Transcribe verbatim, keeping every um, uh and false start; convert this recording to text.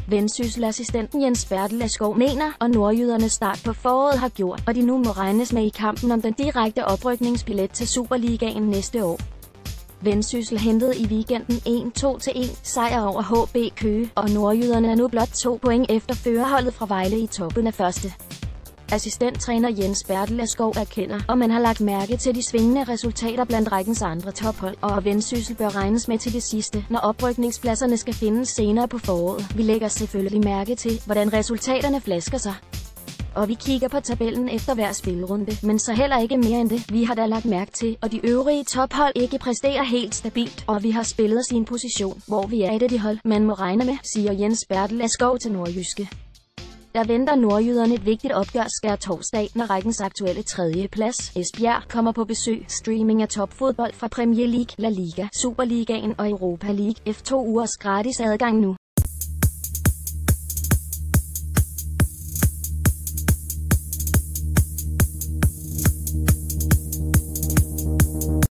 Vendsyssel-assistenten Jens Bertel Askov mener, og nordjydernes start på foråret har gjort, og de nu må regnes med i kampen om den direkte oprykningsbillet til Superligaen næste år. Vendsyssel hentede i weekenden en to til en sejr over H B Køge, og nordjyderne er nu blot to point efter førerholdet fra Vejle i toppen af første. Assistenttræner Jens Bertel Askov erkender, og man har lagt mærke til de svingende resultater blandt rækkens andre tophold, og Vendsyssel bør regnes med til det sidste, når oprykningspladserne skal findes senere på foråret. Vi lægger selvfølgelig mærke til, hvordan resultaterne flasker sig. Og vi kigger på tabellen efter hver spilrunde, men så heller ikke mere end det. Vi har da lagt mærke til, og de øvrige tophold ikke præsterer helt stabilt, og vi har spillet sin position, hvor vi er et af de hold, man må regne med, siger Jens Bertel Askov til Nordjyske. Der venter nordjyderne et vigtigt opgør skær torsdag, når rækkens aktuelle tredje plads, Esbjerg, kommer på besøg. Streaming af topfodbold fra Premier League, La Liga, Superligaen og Europa League. F to ugers gratis adgang nu.